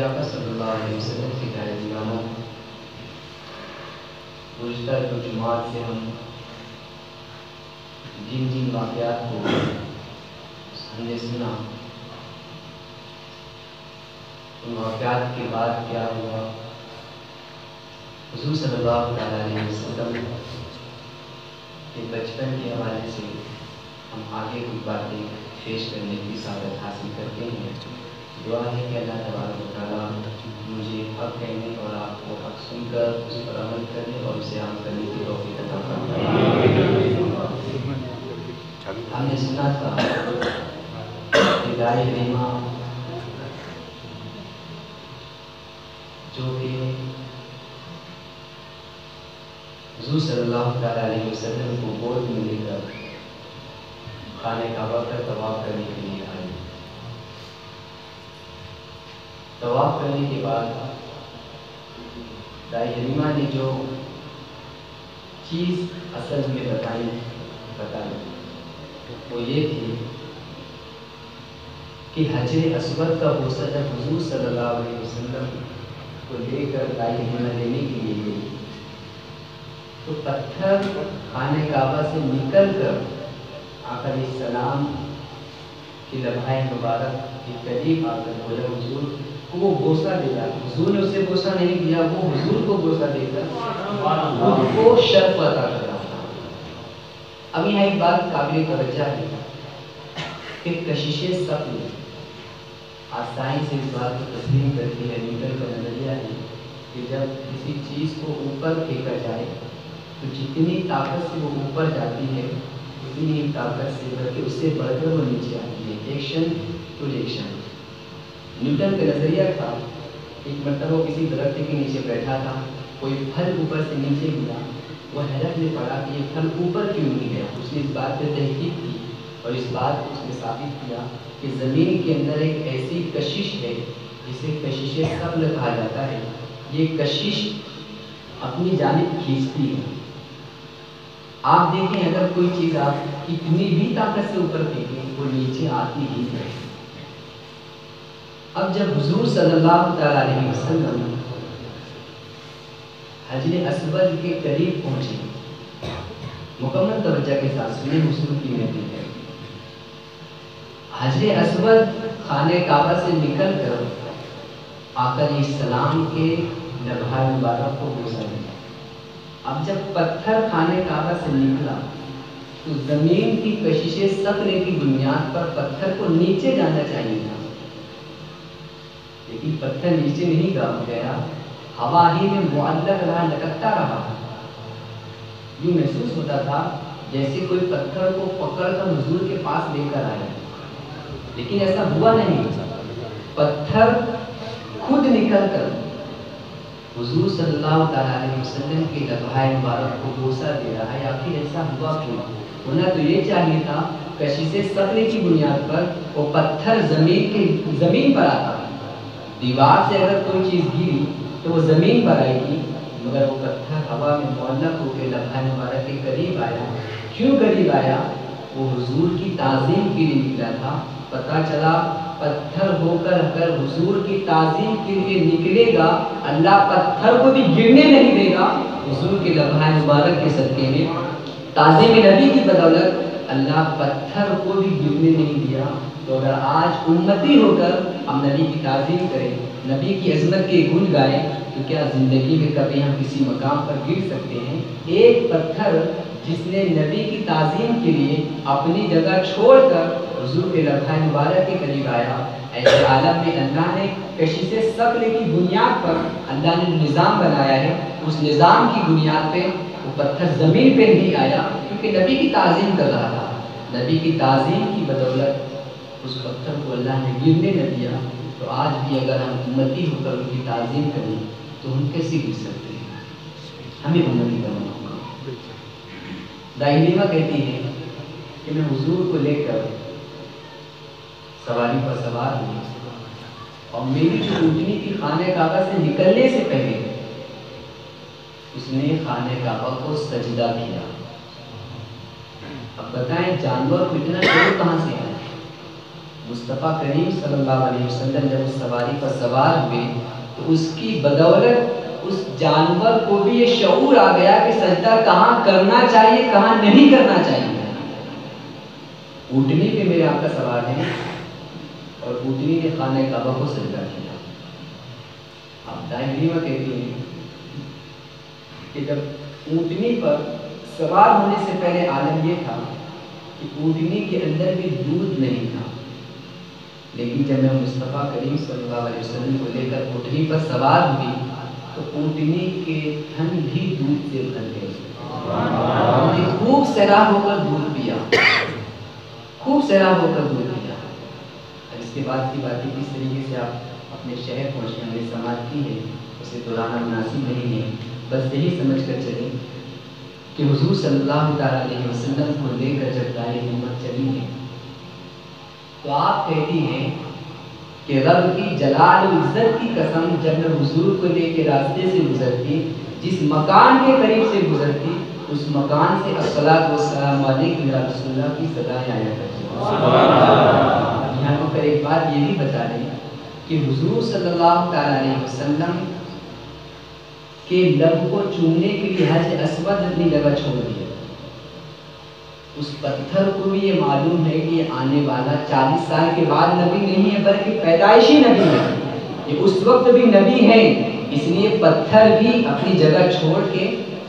آقا صلی اللہ علیہ وسلم کے پیارے دیوانوں، گزشتہ جو جمعات سے ہم جن واقعات کو ہم نے سنا، ان واقعات کے بعد کیا ہوا، حضور صلی اللہ علیہ وسلم کے بچپن کے حوالے سے ہم آگے کچھ باتیں پیش کرنے کی سعادت حاصل کرتے ہیں۔ دعا ہے کہ اللہ تبارک و تعالیٰ مجھے حق کہنے اور آپ کو حق سن کر اس پر عمل کرنے اور اسے عام کرنے کی توفیق عطا فرمائے۔ ہم نے سنا تھا کہ دائی حلیمہ جو کہ حضور صلی اللہ علیہ وسلم کو گود میں لے کر خانہ کعبہ کا طواف کرنے کے لیے آئی۔ طواف کرنے کے بعد دائی حلیمہ نے جو چیز اصل میں بتائی وہ یہ تھی کہ حجر اسود کا بوسہ جب حضور صلی اللہ علیہ وسلم کو لے کر دائی حلیمہ لینے کے لیے گئی تو پتھر خانہ کعبہ سے نکل کر آقا علیہ السلام کی لمحہ مبارک کے قریب آ کر بولا حضور کو وہ بوسہ دیا۔ حضور نے اسے بوسہ نہیں دیا، وہ حضور کو بوسہ دے کر خود کو شرف عطا کر رہا تھا۔ اب یہاں ایک بات قابل توجہ ہے کہ کشش ثقل، آج سائنس اس بات کو تسلیم کرتی ہے، نیوٹن کا نظریہ ہے کہ جب کسی چیز کو اوپر پھینکا جائے تو جتنی طاقت سے وہ اوپر جاتی ہے اتنی ہی طاقت سے بلکہ اس سے بڑھ کر وہ نیچے آتی ہے، ایکشن ٹو ریئیکشن۔ نیوٹن کا نظریہ تھا، ایک مرتبہ وہ کسی درخت کے نیچے بیٹھا تھا، کوئی پھل اوپر سے نیچے گرا، وہ حیرت میں پڑا کہ یہ پھل اوپر کیوں نہیں گیا۔ اس نے اس بات پہ تحقیق کی اور اس بات کو اس نے ثابت کیا کہ زمین کے اندر ایک ایسی کشش ہے جسے کشش ثقل کہا جاتا ہے۔ یہ کشش اپنی جانب کھینچتی ہے۔ آپ دیکھیں اگر کوئی چیز آپ کتنی بھی طاقت سے اوپر پھینکیں وہ نیچے آتی ہی ہے۔ اب جب حضور صلی اللہ علیہ وسلم حجر اسود کے قریب پہنچے، مکمل توجہ کے ساتھ سنیں، حضور کی نبی ہے، حجر اسود خانہ کعبہ سے نکل کر آقا علیہ السلام کے لمحہ مبارک کو بوسہ دیا۔ اب جب پتھر خانہ کعبہ سے نکلا تو زمین کی کشش ثقل کی بنیاد پر پتھر کو نیچے جانا چاہیے تھا، لیکن پتھر نیچے نہیں گیا، ہوا ہی میں معلق رہا، لٹکتا رہا۔ یوں محسوس ہوتا تھا جیسے کوئی پتھر کو پکڑ کر حضور کے پاس لے کر آیا، لیکن ایسا ہوا نہیں۔ پتھر خود نکل کر حضور صلی اللہ علیہ وسلم کے لمحہ مبارک کو بوسہ دے رہا ہے۔ آخر ایسا ہوا کیوں؟ ہونا تو یہ چاہیے تھا کشش ثقل کی بنیاد پر وہ پتھر زمین پر آتا، دیوار سے اگر کوئی چیز گری تو وہ زمین پر آئے گی، مگر وہ پتھر ہوا میں معلق ہو کے لمحہ مبارک کے قریب آیا۔ کیوں قریب آیا؟ وہ حضور کی تعظیم کے لیے نکلا تھا۔ پتہ چلا پتھر ہو کر اگر حضور کی تعظیم کے لیے نکلے گا اللہ پتھر کو بھی گرنے نہیں دے گا۔ حضور کے لمحہ مبارک کے صدقے میں تعظیم نبی کی بدولت اللہ پتھر کو بھی گرنے نہیں دیا۔ تو اگر آج امتی ہو کر ہم نبی کی تعظیم کریں، نبی کی عظمت کے گن گائیں، تو کیا زندگی میں کبھی ہم کسی مقام پر گر سکتے ہیں؟ ایک پتھر جس نے نبی کی تعظیم کے لیے اپنی جگہ چھوڑ کر حضور کے لمحہ مبارک کے قریب آیا، ایسے عالم میں اللہ نے کشش ثقل کی بنیاد پر اللہ نے نظام بنایا ہے، اس نظام کی بنیاد پہ وہ پتھر زمین پہ نہیں آیا کیونکہ نبی کی تعظیم کر رہا تھا۔ نبی کی تعظیم کی بدولت اس پتھر کو اللہ نے گرنے نہ دیا۔ تو آج بھی اگر ہم امتی ہو کر ان کی تعظیم کریں تو ہم کیسے گر سکتے ہیں؟ ہمیں امتی کرنا ہوگا۔ دائی حلیمہ کہتی ہے کہ میں حضور کو لے کر سواری پر سوار ہوئی اور میری جو اونٹنی کی خانہ کعبہ سے نکلنے سے پہلے اس نے خانہ کعبہ کو سجدہ کیا۔ اب بتائیں جانور کو اتنا شور کہاں سے آیا؟ مصطفیٰ کریم صلی اللہ علیہ وسلم جب اس سواری پر سوار ہوئے تو اس کی بدولت اس جانور کو بھی یہ شعور آ گیا کہ سجدہ کہاں کرنا چاہیے کہاں نہیں کرنا چاہیے۔ اونٹنی پہ میرے آقا سوار ہیں اور اونٹنی نے خانہ کعبہ کو سجدہ کیا۔ اب دائمہ کہتی ہیں کہ جب اونٹنی پر سوار ہونے سے پہلے عالم یہ تھا کہ اونٹنی کے اندر بھی دودھ نہیں تھا، لیکن جب میں مصطفیٰ کریم صلی اللہ علیہ وسلم کو لے کر اونٹنی پر سوار ہوئی تو اونٹنی کے تھن بھی دودھ سے بھر گئے۔ خوب سیراب ہو کر دودھ پیا، خوب سیراب ہو کر دودھ پیا۔ اب اس کے بعد کی باتیں کس طریقے سے آپ اپنے شہر پہنچے ہم نے سماعت کی ہے، اسے دہرانا مناسب نہیں ہے، بس یہی سمجھ کر چلیں کہ حضور صلی اللہ تعالیٰ علیہ وسلم کو لے کر جب دائیں ہمت چلی ہے تو آپ کہتی ہیں کہ رب کی جلال و عزت کی قسم جب میں حضور کو لے کے راستے سے گزرتی، جس مکان کے قریب سے گزرتی، اس مکان سے الصلاۃ والسلام علیکم یا رسول اللہ کی صدائیں آیا کرتی۔ یہاں پر ایک بات یہ بھی بتا دیں کہ حضور صلی اللہ تعالیٰ علیہ وسلم کے لب کو چومنے کے لیے حجر اسود اپنی جگہ چھوڑ دیا۔ اس پتھر کو بھی یہ معلوم ہے کہ یہ آنے والا 40 سال کے بعد نبی نہیں ہے بلکہ پیدائشی نبی ہے، یہ اس وقت بھی نبی ہے، اس لیے پتھر بھی اپنی جگہ چھوڑ کے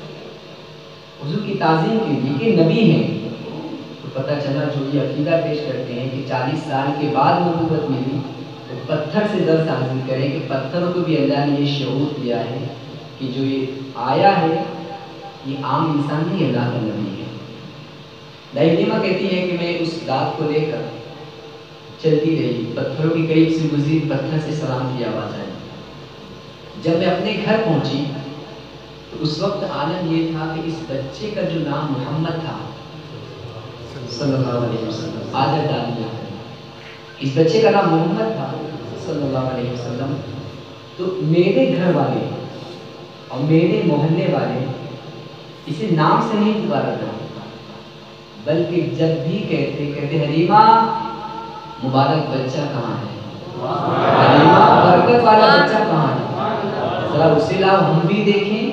حضور کی تعظیم کے لیے کہ نبی ہیں۔ تو پتہ چلا جو یہ عقیدہ پیش کرتے ہیں کہ 40 سال کے بعد نبوت ملی تو پتھر سے درس حاصل کریں کہ پتھروں کو بھی اللہ نے یہ شعور دیا ہے کہ جو یہ آیا ہے یہ عام انسان نہیں، اللہ کا نبی ہے۔ دائمہ کہتی ہے کہ میں اس رات کو لے کر چلتی رہی، پتھروں کے قریب سے گزری، پتھر سے سلام کی آواز آئی۔ جب میں اپنے گھر پہنچی تو اس وقت عالم یہ تھا کہ اس بچے کا جو نام محمد تھا صلی اللہ علیہ وسلم، عادت ڈال دیا اس بچے کا نام محمد تھا صلی اللہ علیہ وسلم، تو میرے گھر والے اور میرے محلے والے اسے نام سے نہیں پکارا تھا، بلکہ جب بھی کہتے حلیمہ مبارک بچہ کہاں ہے، حلیمہ برکت والا بچہ کہاں ہے، ذرا اسے لاؤ ہم بھی دیکھیں۔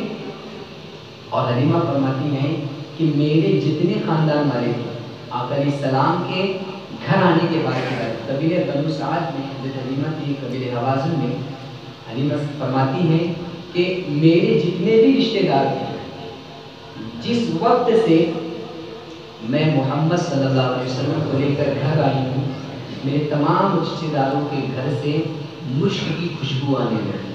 اور حلیمہ فرماتی ہیں کہ میرے جتنے خاندان والے تھے آقا علیہ السلام کے گھر آنے کے بعد قبیلہ بنو سعد میں حضرت حلیمہ تھی، قبیلہ حوازن میں، حلیمہ فرماتی ہیں کہ میرے جتنے بھی رشتہ دار تھے جس وقت سے میں محمد صلی اللہ علیہ وسلم کو لے کر گھر آئی ہوں میرے تمام رشتہ داروں کے گھر سے مشک کی خوشبو آنے لگی۔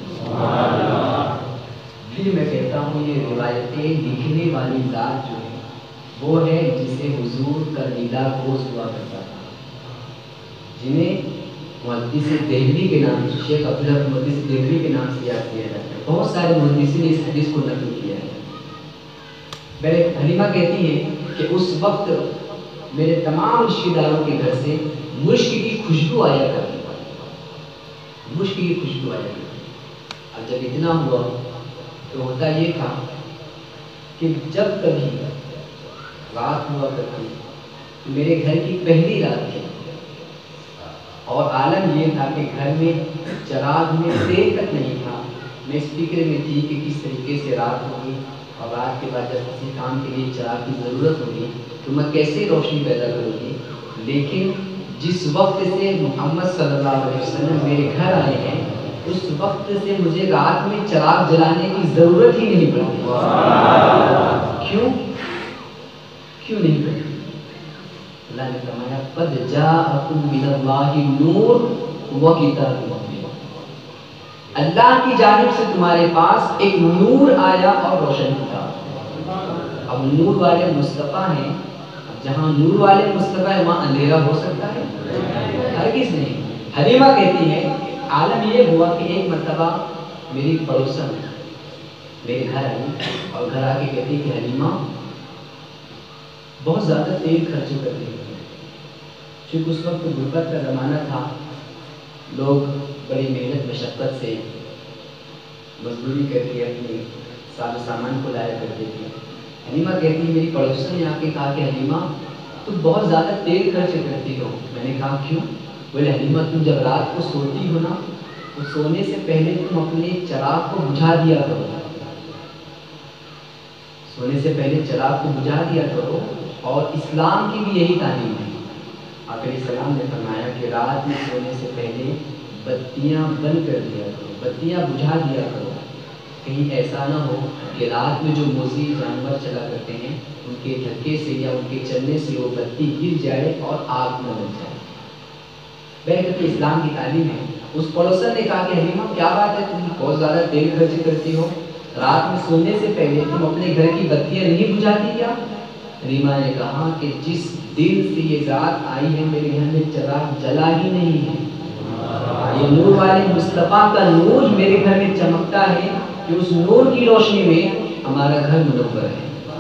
پھر میں کہتا ہوں یہ روایتیں لکھنے والی ذات جو ہے وہ ہے جسے حضور کا دیدہ گوش ہوا کرتا تھا، جنہیں محدث دہلوی کے نام سے، شیخ عبداللہ محدث دہلوی کے نام سے یاد کیا جاتا ہے۔ بہت سارے محدثین نے اس حدیث کو نقل کیا ہے۔ حلیمہ کہتی ہے کہ اس وقت میرے تمام رشتہ داروں کے گھر سے مشک کی خوشبو آیا کرتی، مشک کی خوشبو آیا کرتی۔ اب جب اتنا ہوا تو ہوتا یہ تھا کہ جب کبھی رات ہوا کرتی تو میرے گھر کی پہلی رات تھی اور عالم یہ تھا کہ گھر میں چراغ میں تیل تک نہیں تھا، میں اس فکر میں تھی کہ کس طریقے سے رات ہوگی اور رات کے بعد جب کسی کام کے لیے چراغ کی ضرورت ہوگی تو میں کیسے روشنی پیدا کروں گی۔ لیکن جس وقت سے محمد صلی اللہ علیہ وسلم میرے گھر آئے ہیں اس وقت سے مجھے رات میں چراغ جلانے کی ضرورت ہی نہیں پڑتی۔ کیوں نہیں پڑتی؟ اللہ نے فرمایا قد جاءکم من اللہ نور و کتاب مبین، اللہ کی جانب سے تمہارے پاس ایک نور آیا اور روشن کتاب۔ اب نور والے مصطفیٰ ہیں، جہاں نور والے مصطفیٰ ہے وہاں اندھیرا ہو سکتا ہے؟ ہرگز نہیں۔ حلیمہ کہتی ہے عالم یہ ہوا کہ ایک مرتبہ میری پڑوسن میرے گھر آئی اور گھر آ کے کہتی کہ حلیمہ بہت زیادہ تیل خرچ کرتے ہیں، چونکہ اس وقت غربت کا زمانہ تھا، لوگ بڑی محنت مشقت سے مزدوری کر کے اپنے ساز و سامان کو لایا کرتے تھے۔ حلیمہ کہتی ہے میری پڑوسن نے آ کے کہا کہ حلیمہ تم بہت زیادہ تیل خرچ کرتی ہو۔ میں نے کہا کیوں؟ بولے حلیمہ تم جب رات کو سوتی ہو نا تو سونے سے پہلے تم اپنے چراغ کو بجھا دیا کرو، سونے سے پہلے چراغ کو بجھا دیا کرو۔ اور اسلام کی بھی یہی تعلیم ہے۔ آقا علیہ السلام نے فرمایا کہ رات میں سونے سے پہلے بتیاں بند کر دیا کرو، بتیاں بجھا دیا کرو، کہیں ایسا نہ ہو کہ رات میں جو موذی جانور چلا کرتے ہیں ان کے دھکے سے یا ان کے چلنے سے وہ بتی گر جائے اور آگ نہ لگ جائے۔ بہرکت اسلام کی تعلیم ہے۔ اس پڑوسن نے کہا کہ حلیمہ کیا بات ہے، تم بہت زیادہ تیل خرچ کرتی ہو، رات میں سونے سے پہلے تم اپنے گھر کی بتیاں نہیں بجھاتی کیا؟ حلیمہ نے کہا کہ جس دن سے یہ ذات آئی ہے میرے گھر میں چراغ جلا ہی نہیں ہے۔ یہ نور والے مصطفیٰ کا نور میرے گھر میں چمکتا ہے کہ اس نور کی روشنی میں ہمارا گھر منور ہے۔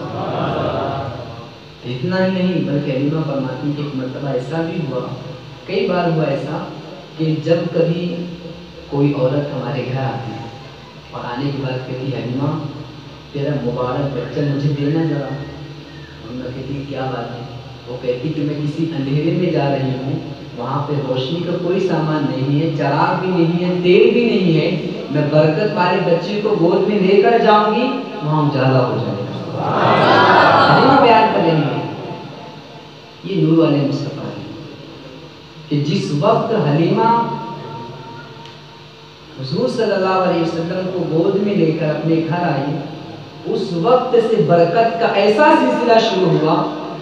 اتنا ہی نہیں بلکہ حلیمہ فرماتی کہ ایک مرتبہ ایسا بھی ہوا، کئی بار ہوا ایسا کہ جب کبھی کوئی عورت ہمارے گھر آتی اور آنے کے بعد کہتی حلیمہ تیرا مبارک بچہ مجھے دینا ذرا، ہم نے کہتی کیا بات ہے؟ وہ کہتی کہ میں کسی اندھیرے میں جا رہی ہوں، وہاں پہ روشنی کا کوئی سامان نہیں ہے، چراغ بھی نہیں ہے، تیل بھی نہیں ہے، میں برکت والے بچے کو گود میں لے کر جاؤں گی، وہاں اجالا ہو جائے گا۔ حلیمہ بیان کر رہی ہے، یہ نور والے مصطفیٰ ہے کہ جس وقت حلیمہ حضور صلی اللہ علیہ وسلم کو گود میں لے کر اپنے گھر آئی، اس وقت سے برکت کا ایسا سلسلہ شروع ہوا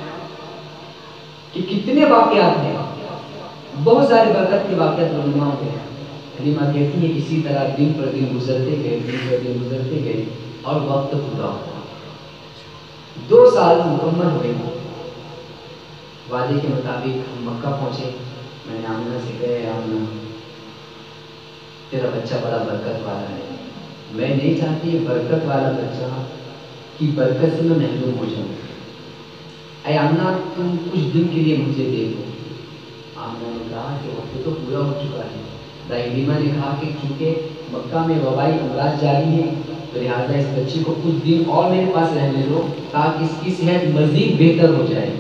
کہ کتنے واقعات ہیں، بہت سارے برکت کے واقعات رونما ہوئے ہیں۔ حلیمہ کہتی ہیں اسی طرح دن پر دن گزرتے گئے، دن پر دن گزرتے گئے اور وقت پورا ہوا، 2 سال مکمل ہوئے۔ وعدے کے مطابق ہم مکہ پہنچے، میں نے آمنہ سے کہے آمنہ تیرا بچہ بڑا برکت والا ہے، میں نہیں چاہتی برکت والا بچہ کی برکت سے میں محروم ہو جاؤں، اے آمنہ تم کچھ دن کے لیے مجھے دے دو۔ آمنہ نے کہا کہ وقت تو پورا ہو چکا ہے۔ حلیمہ نے کہا کہ چونکہ مکہ میں وبائی امراض جاری ہیں تو لہٰذا اس بچے کو کچھ دن اور میرے پاس رہنے دو تاکہ اس کی صحت مزید بہتر ہو جائے۔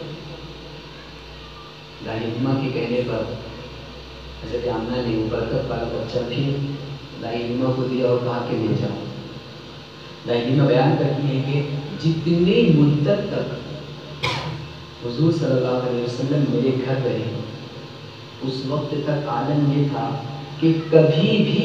حلیمہ کے کہنے پر حضرت آمنہ نے وہ برکت والا بچہ پھر حلیمہ کو دیا اور کہا کہ لے جاؤ۔ حلیمہ بیان کرتی ہے کہ جتنی مدت تک حضور صلی اللہ علیہ وسلم میرے گھر رہے اس وقت تک عالم یہ تھا کہ کبھی بھی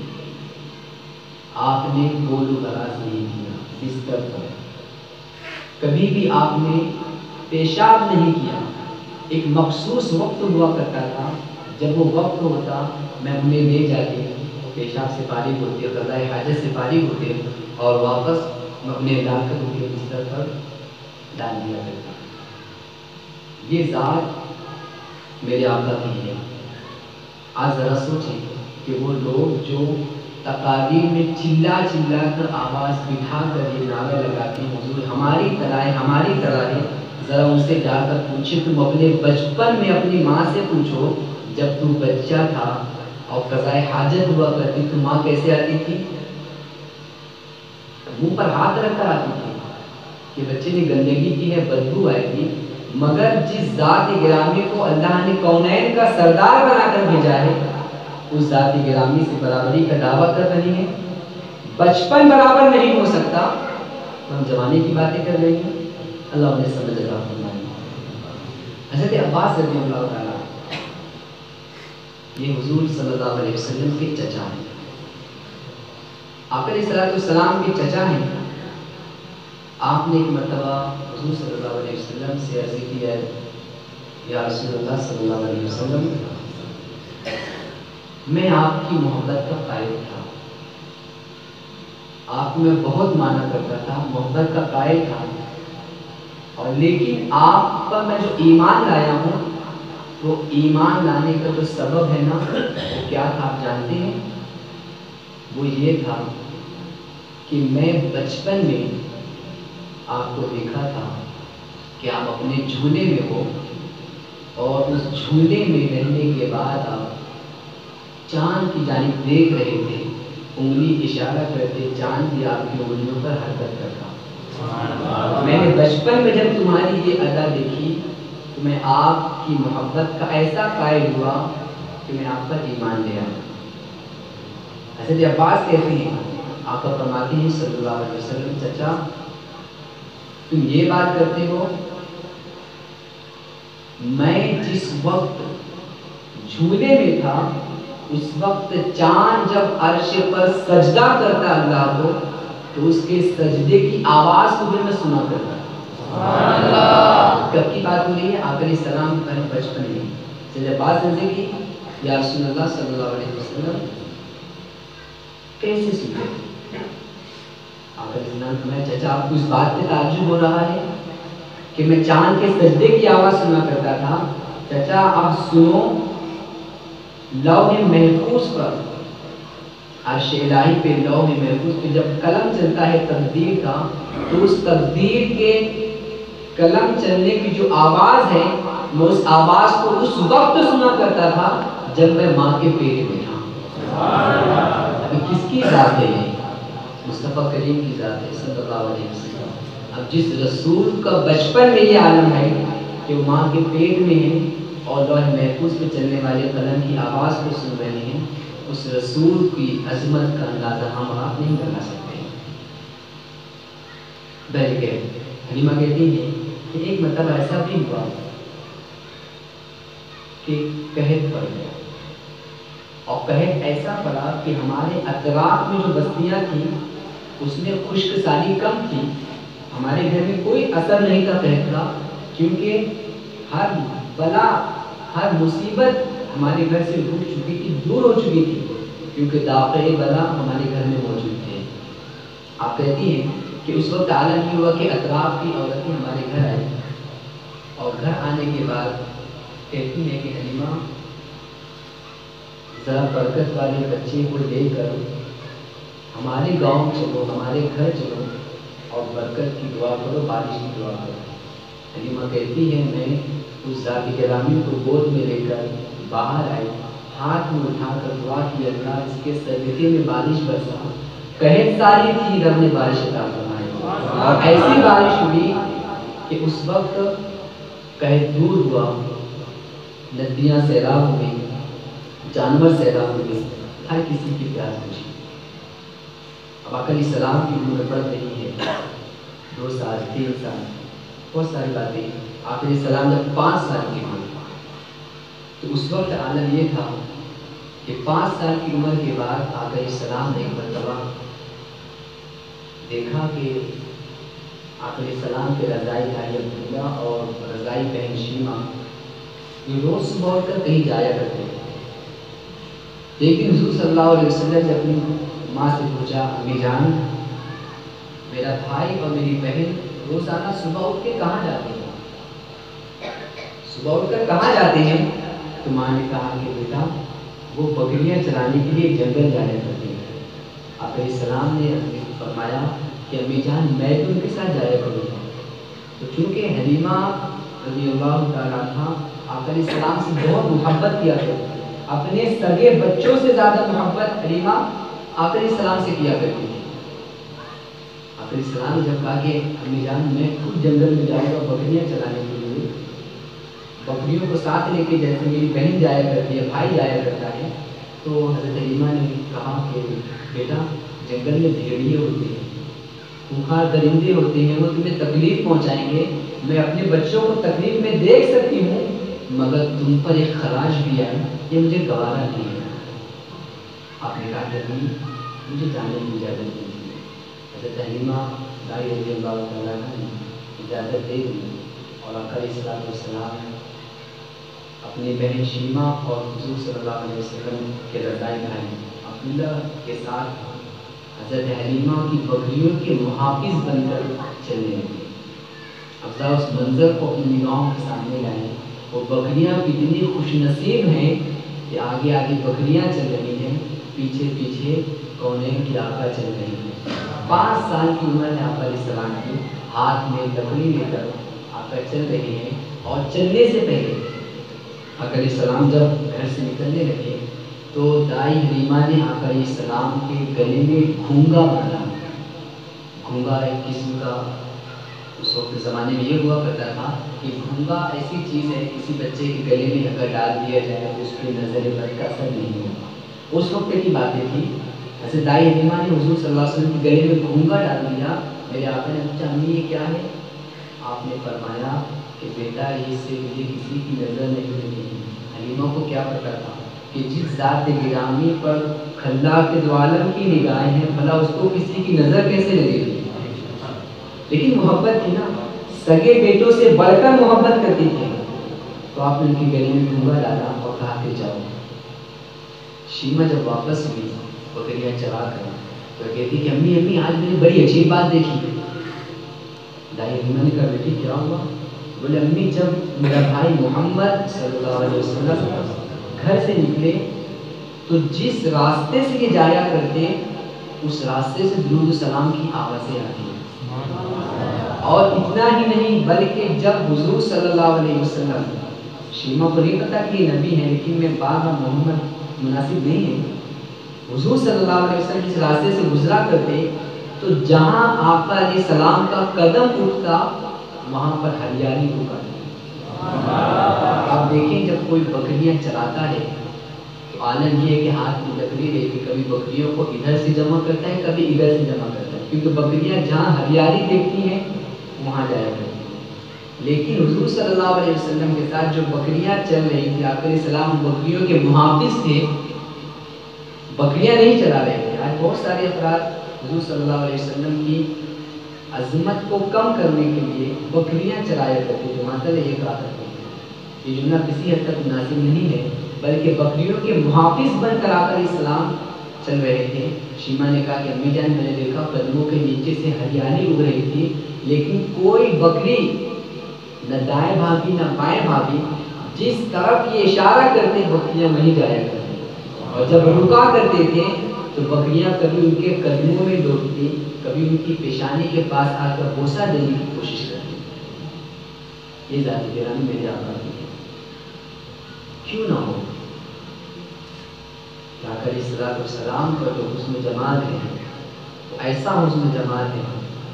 آپ نے گول و غراز نہیں کیا بستر پر، کبھی بھی آپ نے پیشاب نہیں کیا۔ ایک مخصوص وقت ہوا کرتا تھا، جب وہ وقت ہوتا میں انہیں لے جاتی، پیشاب سے فارغ ہوتے، قضائے حاجت سے فارغ ہوتے اور واپس میں اپنے لا کر ان کے بستر پر ڈال دیا کرتا۔ یہ ذات میرے آقا کی ہے۔ آج ذرا سوچیں کہ وہ لوگ جو تقاریر میں چلا چلا کر آواز بٹھا کر یہ نعرہ لگاتے ہیں حضور ہماری طرح ہے، ہماری طرح ہے، ذرا ان سے جا کر پوچھے، تم اپنے بچپن میں اپنی ماں سے پوچھو جب تم بچہ تھا اور قضائے حاجت ہوا کرتی تو ماں کیسے آتی تھی؟ منہ پر ہاتھ رکھ کر آتی تھی کہ بچے نے گندگی کی ہے، بدبو آئے گی، مگر جس ذات گرامی کو اللہ نے کونین کا سردار بنا کر بھیجا ہے اس ذات گرامی سے برابری کا دعویٰ کر رہی ہے۔ بچپن برابر نہیں ہو سکتا تو ہم زمانے کی باتیں کر رہے ہیں، اللہ انہیں سمجھ عطا فرمائے۔ حضرت عباس رضی اللہ تعالیٰ یہ حضور صلی اللہ علیہ وسلم کے چچا ہیں، آقا علیہ السلام کے چچا ہیں۔ آپ نے ایک مرتبہ حضور صلی اللہ علیہ وسلم سے عرض کی ہے یا رسول اللہ صلی اللہ علیہ وسلم میں آپ کی محبت کا قائل تھا، آپ میں بہت مانا کرتا تھا، محبت کا قائل تھا، اور لیکن آپ پر میں جو ایمان لایا ہوں وہ ایمان لانے کا جو سبب ہے نا وہ کیا تھا آپ جانتے ہیں؟ وہ یہ تھا کہ میں بچپن میں آپ کو دیکھا تھا کہ آپ اپنے جھولے میں ہو اور اس جھولے میں رہنے کے بعد آپ چاند کی جانب دیکھ رہے تھے، انگلی اشارہ کرتے چاند بھی آپ کی انگلیوں پر حرکت کرتا۔ میں نے بچپن میں جب تمہاری یہ ادا دیکھی تو میں آپ آپ کی محبت کا ایسا قائل ہوا کہ میں آپ پر ایمان لے آیا۔ حضرت عباس کہتے ہیں، آقا فرماتے ہیں صلی اللہ علیہ وسلم، چچا تم یہ بات کرتے ہو، میں جس وقت جھولے میں تھا اس وقت چاند جب عرش پر سجدہ کرتا اللہ کو تو اس کے سجدے کی آواز کو بھی میں سنا کرتا۔ سبحان اللہ۔ کب کی بات ہو رہی ہے؟ آقا علیہ السلام کا بچپن میں۔ چلے بات سمجھے کہ یا رسول اللہ صلی اللہ علیہ وسلم کیسے سنتے؟ آقا علیہ السلام فرمایا، چچا آپ کو اس بات پہ تعجب ہو رہا ہے کہ میں چاند کے سجدے کی آواز سنا کرتا تھا؟ چچا آپ سنو، لوح محفوظ پر، عرش الہی پہ لوح محفوظ پہ جب قلم چلتا ہے تقدیر کا، تو اس تقدیر کے قلم چلنے کی جو آواز ہے میں اس آواز کو اس وقت سنا کرتا تھا جب میں ماں کے پیٹ میں تھا۔ ابھی کس کی ذات ہے یہ؟ مصطفیٰ کریم کی ذات ہے صلی اللہ علیہ وسلم۔ اب جس رسول کا بچپن میں یہ عالم ہے کہ وہ ماں کے پیٹ میں ہے اور لوح محفوظ پہ چلنے والے قلم کی آواز کو سن رہے ہیں، اس رسول کی عظمت کا اندازہ ہم آپ نہیں لگا سکتے۔ بلکہ حلیمہ کہتی ہیں کہ ایک مرتبہ ایسا بھی ہوا کہ قحط پڑ گیا، اور قحط ایسا پڑا کہ ہمارے اطراف میں جو بستیاں تھیں اس میں خشک سالی کم تھی، ہمارے گھر میں کوئی اثر نہیں تھا قحط کا، کیونکہ ہر بلا ہر مصیبت ہمارے گھر سے رک چکی تھی، دور ہو چکی تھی، کیونکہ دافع بلا ہمارے گھر میں موجود تھے۔ آپ کہتی ہیں کہ اس وقت عالم یہ ہوا کہ اطراف کی عورتیں ہمارے گھر آئی، اور گھر آنے کے بعد کہتی ہیں کہ حلیمہ ذرا برکت والے بچے کو لے کر ہمارے گاؤں چلو، ہمارے گھر چلو اور برکت کی دعا کرو، بارش کی دعا کرو۔ حلیمہ کہتی ہے میں اس ذات گرامی کو گود میں لے کر باہر آئی، ہاتھ میں اٹھا کر دعا کی، اللہ اس کے صدقے میں بارش برسا۔ قحط ساری تھی، رب نے بارش عطا فرمائی، اور ایسی بارش ہوئی کہ اس وقت قحط دور ہوا، ندیاں سیراب ہو گئی، جانور سیراب ہو گئے، ہر کسی کی پیاس بجھی۔ اب آقا علیہ السلام کی عمر بڑھ رہی ہے، 2 سال 3 سال، بہت ساری باتیں۔ آقا علیہ السلام جب 5 سال کے ہوئے تو اس وقت عالم یہ تھا کہ 5 سال کی عمر کے بعد آقا علیہ السلام نے ایک مرتبہ دیکھا کہ آقا علیہ السلام کے رضائی بھائی عبداللہ اور رضائی بہن شیمہ یہ روز صبح اٹھ کر کہیں جایا کرتے تھے، لیکن حضور صلی اللہ علیہ وسلم نے اپنی ماں سے پوچھا، امی جان میرا بھائی اور میری بہن روزانہ صبح اٹھ کے کہاں جاتے ہیں؟ صبح اٹھ کر کہاں جاتے ہیں؟ تو ماں نے کہا کہ بیٹا وہ بکریاں چرانے کے لیے جنگل جایا کرتے ہیں۔ آقا علیہ السلام نے فرمایا کہ امی جان میں بھی ان کے ساتھ جایا کروں گا۔ تو چونکہ حلیمہ رضی اللہ تعالیٰ عنہا آقا علیہ السلام سے بہت محبت کیا کرتی تھی، اپنے سگے بچوں سے زیادہ محبت حلیمہ آقا علیہ السلام سے کیا کرتی تھی۔ آقا علیہ السلام نے جب کہا کہ امی جان میں خود جنگل میں جاؤں گا بکریاں چلانے کے لیے، بکریوں کو ساتھ لے کے جیسے میری بہن جایا کرتی ہے، بھائی جایا کرتا ہے، تو حضرت حلیمہ نے کہا کہ بیٹا جنگل میں بھیڑیے ہوتے ہیں، خونخوار درندے ہوتے ہیں، وہ تمہیں تکلیف پہنچائیں گے، میں اپنے بچوں کو تکلیف میں دیکھ سکتی ہوں، مگر تم پر ایک خراش بھی آئے یہ مجھے گوارا نہیں ہے۔ آپ نے کہا کہ مجھے جانے کی اجازت دیجیے۔ حضرت حلیمہ دائی رضی اللہ تعالیٰ عنہ نے اجازت دے دی، اور آقا علیہ السلام اپنی بہن شیمہ اور حضور صلی اللہ علیہ وسلم کے رضائی بھائی عبداللہ کے ساتھ حضرت حلیمہ کی بکریوں کے محافظ بن کر چلنے لگے۔ افضا اس منظر کو اپنی نگاہوں کے سامنے لائے، وہ بکریاں کتنی خوش نصیب ہیں کہ آگے آگے بکریاں چل رہی ہیں، پیچھے پیچھے کونین کی آقا چل رہی ہیں۔ 5 سال کی عمر ہے آقا علیہ السلام کی، ہاتھ میں لکڑی لے کر آقا چل رہے ہیں، اور چلنے سے پہلے آقا علیہ السلام جب گھر سے نکلنے لگے تو دائی حلیمہ نے آقا علیہ السلام کے گلے میں گھونگا باندھا۔ گھونگا ایک قسم کا اس وقت زمانے میں یہ ہوا کرتا تھا کہ گھونگا ایسی چیز ہے کسی بچے کے گلے میں اگر ڈال دیا جائے تو اس کی نظر بد کا اثر نہیں ہوگا۔ اس وقت کی باتیں تھی۔ حضرت دائی حلیمہ نے حضور صلی اللہ علیہ وسلم کے گلے میں گھونگا ڈال دیا۔ میرے آقا نے پوچھا امی یہ کیا ہے؟ آپ نے فرمایا کہ بیٹا اس سے مجھے کسی کی نظر نہیں لگی۔ حلیمہ کو کیا پتا تھا کہ جس ذات گرامی پر خلاق دو عالم کی نگاہیں ہیں بھلا اس کو کسی کی نظر کیسے لگے گی؟ لیکن محبت تھی نا، سگے بیٹوں سے بڑھ کر محبت کرتی تھی۔ تو آپ نے ان کی گلے میں گھونگا ڈالا اور کہا کہ جاؤ۔ شیمہ جب واپس ہوئی بکریاں چرا کر تو کہتی کہ امی امی آج میں نے بڑی عجیب بات دیکھی۔ دائی حلیمہ نے کہا بیٹی کیا ہوا؟ بولے امی جب میرا بھائی محمد صلی اللہ علیہ وسلم گھر سے نکلے تو جس راستے سے یہ جایا کرتے اس راستے سے درود و سلام کی آوازیں آتی ہیں۔ اور اتنا ہی نہیں بلکہ جب حضور صلی اللہ علیہ وسلم، شیمہ کو نہیں پتا کہ یہ نبی ہے لیکن میں بابا محمد مناسب نہیں ہے، حضور صلی اللہ علیہ وسلم جس راستے سے گزرا کرتے تو جہاں آقا علیہ السلام کا قدم اٹھتا وہاں پر ہریالی اگتی۔ آپ دیکھیں جب کوئی بکریاں چراتا ہے تو عالم یہ ہے کہ ہاتھ میں لکڑی لے کے کبھی بکریوں کو ادھر سے جمع کرتا ہے کبھی ادھر سے جمع کرتا ہے، کیونکہ بکریاں جہاں ہریالی دیکھتی ہیں وہاں جایا کرتی ہیں۔ لیکن حضور صلی اللہ علیہ وسلم کے ساتھ جو بکریاں چل رہی تھی، آقا علیہ السلام بکریوں کے محافظ تھے، بکریاں نہیں چلا رہے تھے۔ آج بہت سارے افراد حضور صلی اللہ علیہ وسلم کی عظمت کو کم کرنے کے لیے بکریاں چلایا کرتے تھے۔ ماشاءاللہ یہ کہا کرتے ہیں یہ جملہ کسی حد تک مناسب نہیں ہے، بلکہ بکریوں کے محافظ بن کر آقا علیہ السلام چل رہے تھے۔ شیمہ نے کہا کہ امی جان میں نے دیکھا قدموں کے نیچے سے ہریالی اگ رہی تھی لیکن کوئی بکری نہ دائیں بھاگی نہ بائیں بھاگی، جس طرف یہ اشارہ کرتے بکریاں وہیں جایا کرتی، اور جب رکا کرتے تھے تو بکریاں کبھی ان کے قدموں میں لوٹتی، کبھی ان کی پیشانی کے پاس آ کر بوسہ دینے کی کوشش کرتی۔ یہ ذات گرامی میرے آقا کی ہے۔ کیوں نہ ہو کہ آقا علیہ السلام کا جو حسن و جمال ہے وہ ایسا حسن و جمال ہے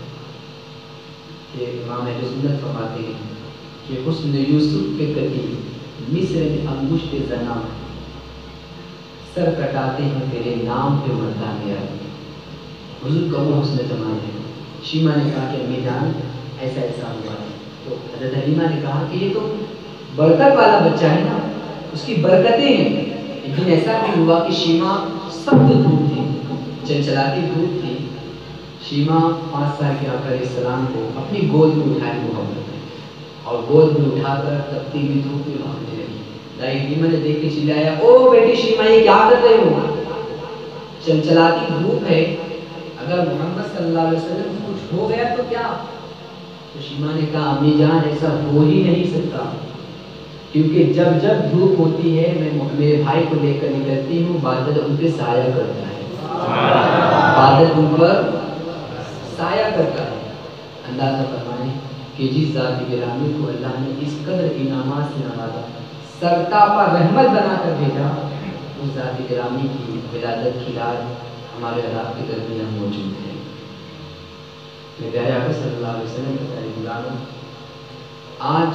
کہ امام اہل سنت فرماتے ہیں کہ حسن یوسف کے قدیم مصر میں انگشت زنا سر کٹاتے ہیں تیرے نام پہ مرتا میرا۔ حضور کا وہ حسن جمال ہے۔ شیمہ نے کہا کہ امی جان ایسا ایسا ہوا ہے، تو حضرت حلیمہ نے کہا کہ یہ تو برکت والا بچہ ہے نا، اس کی برکتیں ہیں۔ ایک دن ایسا بھی ہوا کہ شیمہ سخت دھوپ تھی، چلچلاتی دھوپ تھی۔ شیمہ 5 سال کے آقا علیہ السلام کو اپنی گود میں اٹھائے محبت ہے اور گود میں اٹھا کر تپتی ہوئی دھوپ میں بھاگنے لگی۔ دائی حلیمہ نے دیکھ کے چلایا او بیٹی شیمہ یہ کیا کر رہے ہو؟ چلچلاتی دھوپ ہے، اگر محمد صلی اللہ علیہ وسلم کو کچھ ہو گیا تو کیا؟ تو شیمہ نے کہا امی جان ایسا ہو ہی نہیں سکتا، کیونکہ جب جب دھوپ ہوتی ہے میں میرے بھائی کو لے کر نکلتی ہوں، بادل ان پہ سایہ کرتا ہے، بادل ان پر سایہ کرتا ہے۔ اندازہ فرمائیں کہ جس ذات گرامی کو اللہ نے اس قدر انعامات سے نوازا، سرتاپا رحمت بنا کر بھیجا، اس ذات گرامی کی ولادت کی رات ہمارے علاق کے درمیان موجود ہے۔ میرے پیارے آقا صلی اللہ علیہ وسلم کے پیارے غلاموں، آج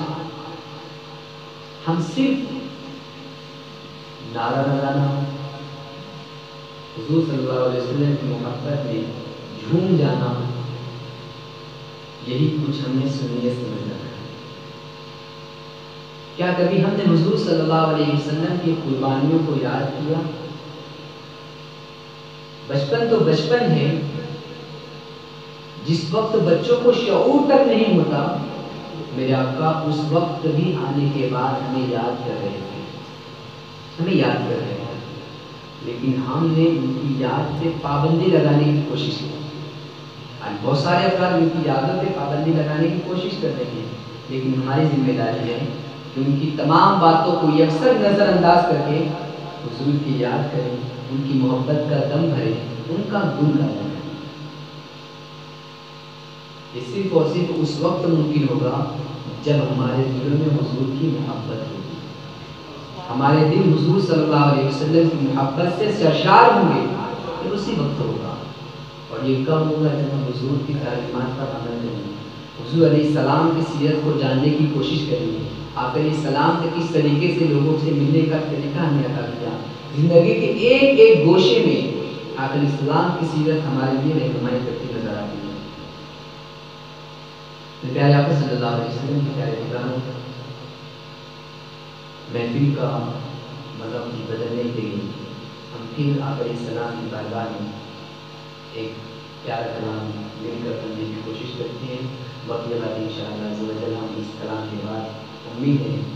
ہم صرف نعرہ لگانا، حضور صلی اللہ علیہ وسلم کی محبت میں جھوم جانا، یہی کچھ ہم نے سنیے سمجھنا ہے۔ کیا کبھی ہم نے حضور صلی اللہ علیہ وسلم کی قربانیوں کو یاد کیا؟ بچپن تو بچپن ہے، جس وقت بچوں کو شعور تک نہیں ہوتا، میرے آقا اس وقت بھی آنے کے بعد ہمیں یاد کر رہے تھے، ہمیں یاد کر رہے تھے، لیکن ہم نے ان کی یاد پہ پابندی لگانے کی کوشش کی۔ آج بہت سارے افراد ان کی یادوں پہ پابندی لگانے کی کوشش کر رہے ہیں، لیکن ہماری ذمہ داری ہے کہ ان کی تمام باتوں کو یکسر نظر انداز کر کے حضور کی یاد کریں، ان کی محبت کا دم بھریں، ان کا گن گائیں۔ یہ صرف اور صرف اس وقت ممکن ہوگا جب ہمارے دل میں حضور کی محبت ہوگی، ہمارے دل حضور صلی اللہ علیہ وسلم کی محبت سے سرشار ہوں گے، پھر اسی وقت ہوگا۔ اور یہ کب ہوگا جب ہم حضور کی تعلیمات پر عمل کریں گے، حضور علیہ السلام کی سیرت کو جاننے کی کوشش کریے. آپ علیہ السلام سے کس طریقے سے لوگوں سے ملنے کا طریقہ ہمیں عطا کیا. زندگی کے ایک ایک گوشے میں آپ علیہ السلام کی سیرت ہمارے لیے رہنمائی کرتی نظر آتی ہے. پیارے آقا صلی اللہ علیہ وسلم کے پیارے پیغام محفل کا مطلب بدلنے کے لیے ہم پھر آپ علیہ السلام کی بارگاہ میں ایک پیارا کلام مل کر کرنے کی کوشش کرتے ہیں. باقی بات ان شاء اللہ ہم اس کلام کے بعد امید ہے